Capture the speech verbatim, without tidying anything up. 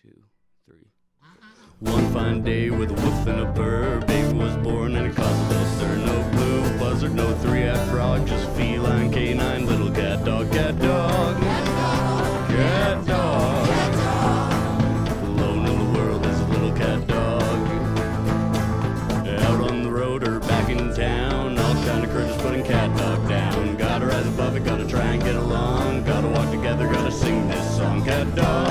two, three. One fine day with a woof and a burr, baby was born and it caused a little stir. No blue buzzard, no three-eyed frog, just feline canine, little cat dog, cat dog, cat dog, cat dog. Alone in the world is a little cat dog. Out on the road or back in town, all kind of critters putting cat dog down. Gotta rise above it, gotta try and get along, gotta walk together, gotta sing this song, cat dog.